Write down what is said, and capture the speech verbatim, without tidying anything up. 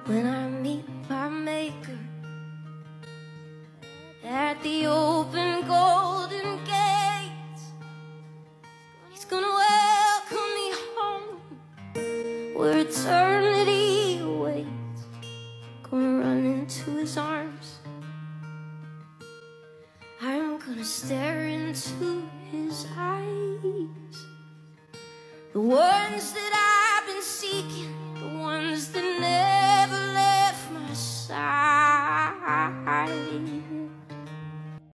when I meet my maker at the open golden gates. He's gonna welcome me home where eternity awaits. Gonna run into his arms, I'm gonna stare into his eyes, the ones that I've been seeking